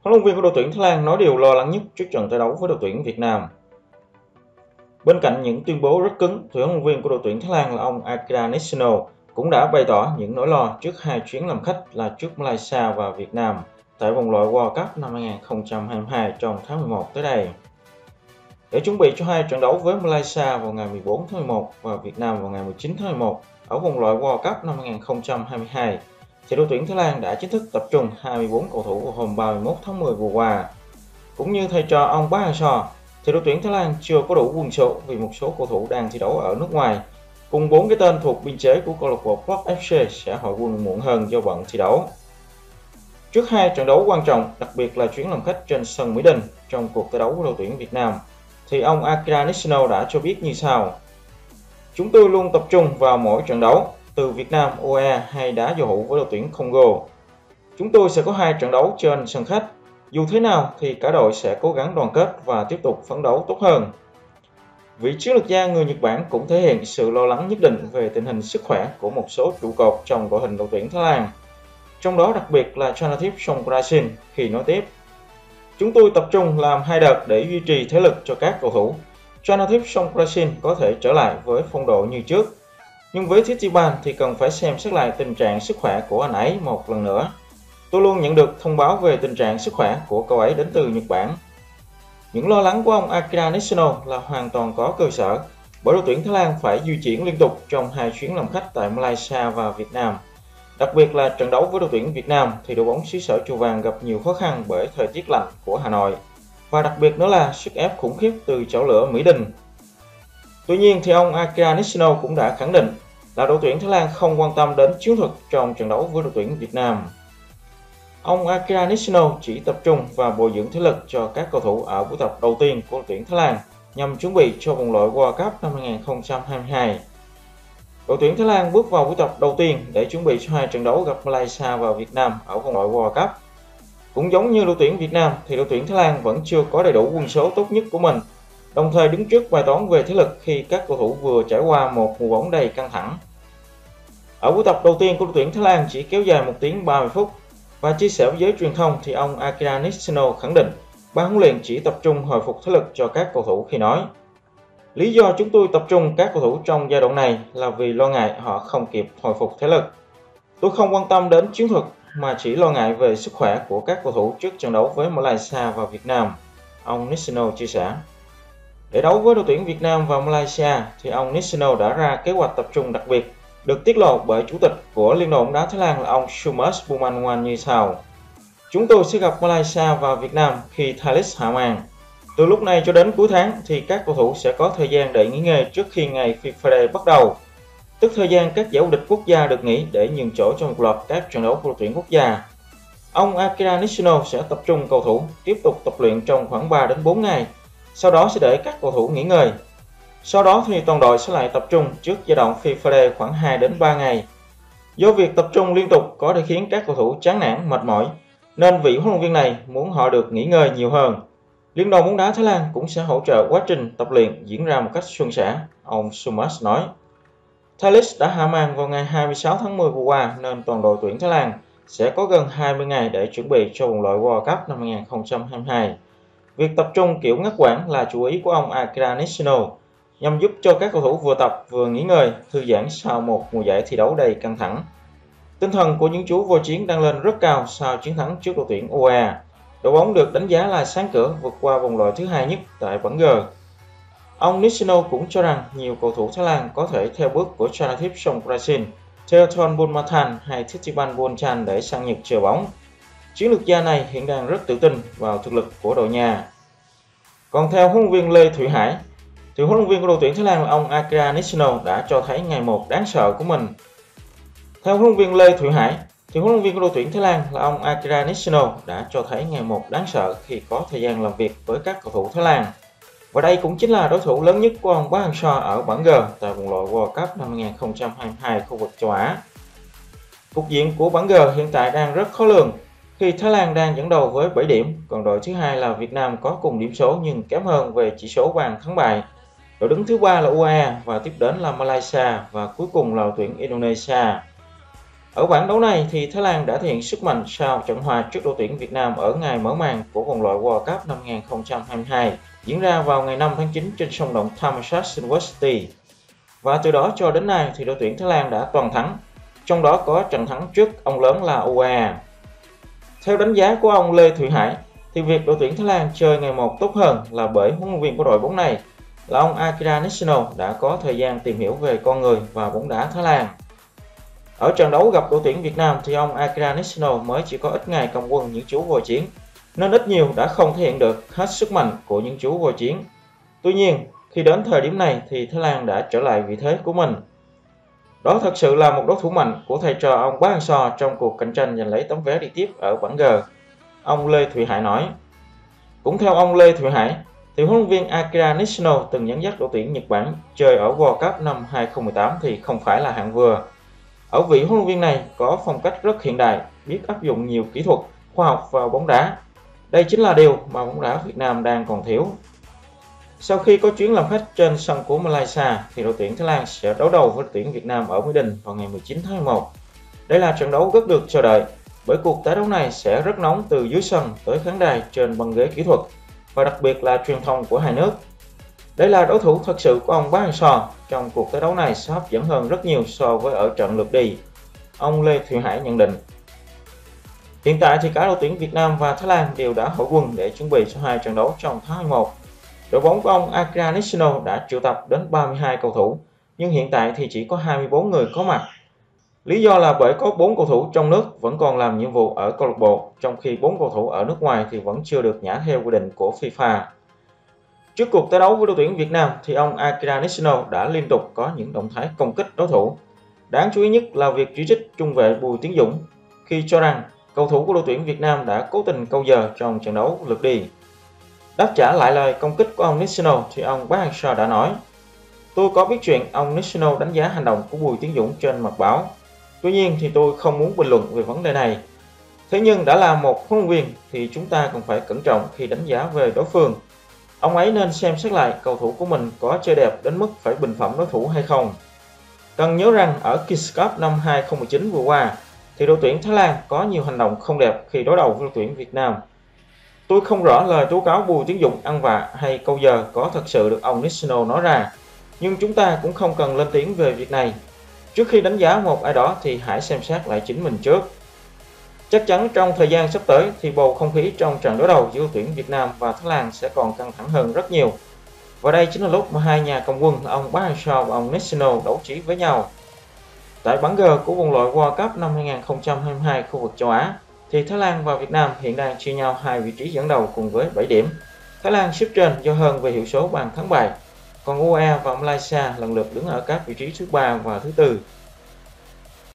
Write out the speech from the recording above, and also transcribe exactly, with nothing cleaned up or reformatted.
Huấn luyện viên của đội tuyển Thái Lan nói điều lo lắng nhất trước trận tái đấu với đội tuyển Việt Nam. Bên cạnh những tuyên bố rất cứng, thì huấn luyện viên của đội tuyển Thái Lan là ông Akira Nishino cũng đã bày tỏ những nỗi lo trước hai chuyến làm khách là trước Malaysia và Việt Nam tại vòng loại World Cup năm hai nghìn không trăm hai mươi hai trong tháng mười một tới đây. Để chuẩn bị cho hai trận đấu với Malaysia vào ngày mười bốn tháng mười một và Việt Nam vào ngày mười chín tháng mười một ở vòng loại World Cup năm hai nghìn không trăm hai mươi hai, thì đội tuyển Thái Lan đã chính thức tập trung hai mươi bốn cầu thủ vào hôm ba mươi mốt tháng mười vừa qua. Cũng như thầy trò ông Park Hang-seo, thì đội tuyển Thái Lan chưa có đủ quân số vì một số cầu thủ đang thi đấu ở nước ngoài, cùng bốn cái tên thuộc biên chế của câu lạc bộ Port ép xê sẽ hội quân muộn hơn do bận thi đấu. Trước hai trận đấu quan trọng, đặc biệt là chuyến làm khách trên sân Mỹ Đình trong cuộc tái đấu của đội tuyển Việt Nam, thì ông Akira Nishino đã cho biết như sau: "Chúng tôi luôn tập trung vào mỗi trận đấu, từ Việt Nam, u a e hay đá giao hữu với đội tuyển Congo. Chúng tôi sẽ có hai trận đấu trên sân khách. Dù thế nào thì cả đội sẽ cố gắng đoàn kết và tiếp tục phấn đấu tốt hơn." Vị chiến lược gia người Nhật Bản cũng thể hiện sự lo lắng nhất định về tình hình sức khỏe của một số trụ cột trong đội hình đội tuyển Thái Lan, trong đó đặc biệt là Chanathip Songkrasin, khi nói tiếp: "Chúng tôi tập trung làm hai đợt để duy trì thể lực cho các cầu thủ. Chanathip Songkrasin có thể trở lại với phong độ như trước, nhưng với Tithiban thì cần phải xem xét lại tình trạng sức khỏe của anh ấy một lần nữa. Tôi luôn nhận được thông báo về tình trạng sức khỏe của cậu ấy đến từ Nhật Bản." Những lo lắng của ông Akira Nishino là hoàn toàn có cơ sở, bởi đội tuyển Thái Lan phải di chuyển liên tục trong hai chuyến làm khách tại Malaysia và Việt Nam. Đặc biệt là trận đấu với đội tuyển Việt Nam thì đội bóng xứ sở Chùa Vàng gặp nhiều khó khăn bởi thời tiết lạnh của Hà Nội, và đặc biệt nữa là sức ép khủng khiếp từ chảo lửa Mỹ Đình. Tuy nhiên thì ông Akira Nishino cũng đã khẳng định là đội tuyển Thái Lan không quan tâm đến chiến thuật trong trận đấu với đội tuyển Việt Nam. Ông Akira Nishino chỉ tập trung vào bồi dưỡng thể lực cho các cầu thủ ở buổi tập đầu tiên của đội tuyển Thái Lan nhằm chuẩn bị cho vòng loại World Cup năm hai nghìn không trăm hai mươi hai. Đội tuyển Thái Lan bước vào buổi tập đầu tiên để chuẩn bị cho hai trận đấu gặp Malaysia và Việt Nam ở vòng loại World Cup. Cũng giống như đội tuyển Việt Nam thì đội tuyển Thái Lan vẫn chưa có đầy đủ quân số tốt nhất của mình, đồng thời đứng trước bài toán về thể lực khi các cầu thủ vừa trải qua một mùa bóng đầy căng thẳng. Ở buổi tập đầu tiên của đội tuyển Thái Lan chỉ kéo dài một tiếng ba mươi phút, và chia sẻ với giới truyền thông thì ông Akira Nishino khẳng định ban huấn luyện chỉ tập trung hồi phục thể lực cho các cầu thủ khi nói: "Lý do chúng tôi tập trung các cầu thủ trong giai đoạn này là vì lo ngại họ không kịp hồi phục thể lực. Tôi không quan tâm đến chiến thuật mà chỉ lo ngại về sức khỏe của các cầu thủ trước trận đấu với Malaysia và Việt Nam", ông Nishino chia sẻ. Để đấu với đội tuyển Việt Nam và Malaysia thì ông Nishino đã ra kế hoạch tập trung đặc biệt, được tiết lộ bởi chủ tịch của Liên đoàn bóng đá Thái Lan là ông Sumas Bumanwan như sau: "Chúng tôi sẽ gặp Malaysia và Việt Nam khi Thalys hạ màn. Từ lúc này cho đến cuối tháng thì các cầu thủ sẽ có thời gian để nghỉ ngơi trước khi ngày FIFA Day bắt đầu, tức thời gian các giải vô địch quốc gia được nghỉ để nhường chỗ cho một loạt các trận đấu của đội tuyển quốc gia. Ông Akira Nishino sẽ tập trung cầu thủ tiếp tục tập luyện trong khoảng ba đến bốn ngày, sau đó sẽ để các cầu thủ nghỉ ngơi. Sau đó thì toàn đội sẽ lại tập trung trước giai đoạn FIFA Day khoảng hai đến ba ngày. Do việc tập trung liên tục có thể khiến các cầu thủ chán nản, mệt mỏi, nên vị huấn luyện viên này muốn họ được nghỉ ngơi nhiều hơn. Liên đoàn bóng đá Thái Lan cũng sẽ hỗ trợ quá trình tập luyện diễn ra một cách suôn sẻ", ông Sumas nói. Thalys đã hạ màn vào ngày hai mươi sáu tháng mười vừa qua, nên toàn đội tuyển Thái Lan sẽ có gần hai mươi ngày để chuẩn bị cho vòng loại World Cup năm hai nghìn không trăm hai mươi hai. Việc tập trung kiểu ngắt quãng là chú ý của ông Akira Nishino, nhằm giúp cho các cầu thủ vừa tập vừa nghỉ ngơi, thư giãn sau một mùa giải thi đấu đầy căng thẳng. Tinh thần của những chú vô chiến đang lên rất cao sau chiến thắng trước đội tuyển u a e. Đội bóng được đánh giá là sáng cửa vượt qua vòng loại thứ hai nhất tại bảng G. Ông Nishino cũng cho rằng nhiều cầu thủ Thái Lan có thể theo bước của Chanathip Songkrasin, Theothon Bumathan hay Tithiban Buonchan để sang Nhật chờ bóng. Chiến lược gia này hiện đang rất tự tin vào thực lực của đội nhà. Còn theo huấn luyện viên Lê Thụy Hải, thì huấn luyện viên của đội tuyển Thái Lan là ông Akira Nishino đã cho thấy ngày một đáng sợ của mình. Theo huấn luyện viên Lê Thụy Hải, thì huấn luyện viên của đội tuyển Thái Lan là ông Akira Nishino đã cho thấy ngày một đáng sợ khi có thời gian làm việc với các cầu thủ Thái Lan. Và đây cũng chính là đối thủ lớn nhất của ông Park Hang-seo ở bảng G tại vòng loại World Cup năm hai nghìn không trăm hai mươi hai khu vực châu Á. Cục diện của bảng G hiện tại đang rất khó lường, khi Thái Lan đang dẫn đầu với bảy điểm, còn đội thứ hai là Việt Nam có cùng điểm số nhưng kém hơn về chỉ số bàn thắng bại. Đội đứng thứ ba là u a e và tiếp đến là Malaysia và cuối cùng là đội tuyển Indonesia. Ở bảng đấu này thì Thái Lan đã thể hiện sức mạnh sau trận hòa trước đội tuyển Việt Nam ở ngày mở màn của vòng loại World Cup năm hai nghìn không trăm hai mươi hai diễn ra vào ngày năm tháng chín trên sông động Thammasat University. Và từ đó cho đến nay thì đội tuyển Thái Lan đã toàn thắng, trong đó có trận thắng trước ông lớn là u a e. Theo đánh giá của ông Lê Thụy Hải thì việc đội tuyển Thái Lan chơi ngày một tốt hơn là bởi huấn luyện viên của đội bóng này là ông Akira Nishino đã có thời gian tìm hiểu về con người và bóng đá Thái Lan. Ở trận đấu gặp đội tuyển Việt Nam thì ông Akira Nishino mới chỉ có ít ngày cầm quân những chú voi chiến, nên ít nhiều đã không thể hiện được hết sức mạnh của những chú voi chiến. Tuy nhiên, khi đến thời điểm này thì Thái Lan đã trở lại vị thế của mình. Đó thật sự là một đối thủ mạnh của thầy trò ông Park Hang-seo trong cuộc cạnh tranh giành lấy tấm vé đi tiếp ở bảng G, ông Lê Thụy Hải nói. Cũng theo ông Lê Thụy Hải, thì huấn luyện viên Akira Nishino từng dẫn dắt đội tuyển Nhật Bản chơi ở World Cup năm hai nghìn không trăm mười tám thì không phải là hạng vừa. Ở vị huấn luyện viên này có phong cách rất hiện đại, biết áp dụng nhiều kỹ thuật, khoa học vào bóng đá. Đây chính là điều mà bóng đá Việt Nam đang còn thiếu. Sau khi có chuyến làm khách trên sân của Malaysia thì đội tuyển Thái Lan sẽ đấu đầu với đội tuyển Việt Nam ở Mỹ Đình vào ngày mười chín tháng mười một. Đây là trận đấu rất được chờ đợi bởi cuộc tái đấu này sẽ rất nóng từ dưới sân tới khán đài trên băng ghế kỹ thuật và đặc biệt là truyền thông của hai nước. Đây là đối thủ thật sự của ông Park Hang-seo trong cuộc tái đấu này sẽ hấp dẫn hơn rất nhiều so với ở trận lượt đi, ông Lê Thụy Hải nhận định. Hiện tại thì cả đội tuyển Việt Nam và Thái Lan đều đã hội quân để chuẩn bị cho hai trận đấu trong tháng mười một. Đội bóng của ông Akira Nishino đã triệu tập đến ba mươi hai cầu thủ, nhưng hiện tại thì chỉ có hai mươi bốn người có mặt. Lý do là bởi có bốn cầu thủ trong nước vẫn còn làm nhiệm vụ ở câu lạc bộ, trong khi bốn cầu thủ ở nước ngoài thì vẫn chưa được nhả theo quy định của FIFA. Trước cuộc tái đấu với đội tuyển Việt Nam thì ông Akira Nishino đã liên tục có những động thái công kích đối thủ. Đáng chú ý nhất là việc chỉ trích trung vệ Bùi Tiến Dũng khi cho rằng cầu thủ của đội tuyển Việt Nam đã cố tình câu giờ trong trận đấu lượt đi. Đáp trả lại lời công kích của ông Nishino thì ông Park Hang-seo đã nói: "Tôi có biết chuyện ông Nishino đánh giá hành động của Bùi Tiến Dũng trên mặt báo. Tuy nhiên thì tôi không muốn bình luận về vấn đề này. Thế nhưng đã là một huấn luyện viên thì chúng ta cần phải cẩn trọng khi đánh giá về đối phương. Ông ấy nên xem xét lại cầu thủ của mình có chơi đẹp đến mức phải bình phẩm đối thủ hay không." Cần nhớ rằng ở Kings Cup năm hai nghìn không trăm mười chín vừa qua thì đội tuyển Thái Lan có nhiều hành động không đẹp khi đối đầu với đội tuyển Việt Nam. Tôi không rõ lời tố cáo Bùi Tiến Dũng ăn vạ hay câu giờ có thật sự được ông Nishino nói ra, nhưng chúng ta cũng không cần lên tiếng về việc này. Trước khi đánh giá một ai đó thì hãy xem xét lại chính mình trước. Chắc chắn trong thời gian sắp tới thì bầu không khí trong trận đối đầu giữa đội tuyển Việt Nam và Thái Lan sẽ còn căng thẳng hơn rất nhiều. Và đây chính là lúc mà hai nhà cầm quân là ông Park Hang-seo và ông Nishino đấu trí với nhau. Tại bảng G của vòng loại World Cup năm hai nghìn không trăm hai mươi hai khu vực châu Á thì Thái Lan và Việt Nam hiện đang chia nhau hai vị trí dẫn đầu cùng với bảy điểm. Thái Lan xếp trên do hơn về hiệu số bàn thắng bại, còn u a e và Malaysia lần lượt đứng ở các vị trí thứ ba và thứ tư.